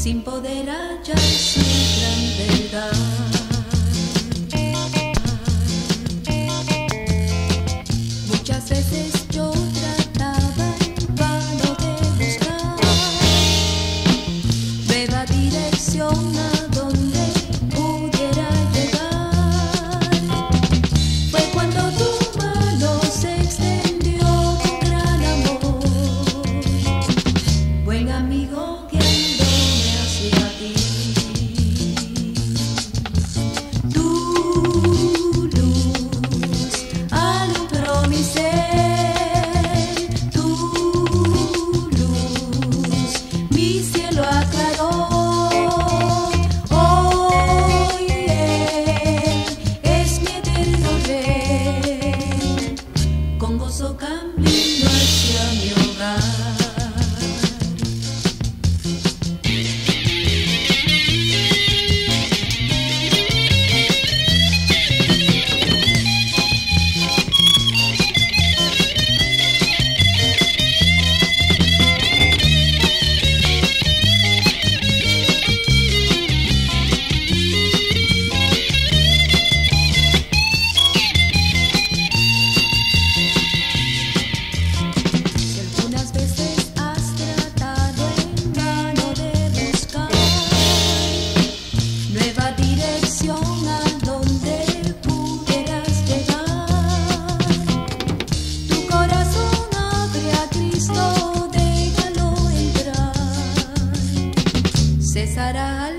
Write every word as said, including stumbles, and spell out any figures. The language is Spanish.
sin poder hallar su gran verdad. Muchas veces yo trataba en vano de buscar nueva dirección a donde pudiera llegar. Fue cuando tu mano se extendió con gran amor, buen amigo, guiándome hacia ti. Tu luz alumbró mi ser, tu luz mi cielo aclaró. Hoy Él es mi eterno Rey, con gozo camino hacia mi hogar. Cesará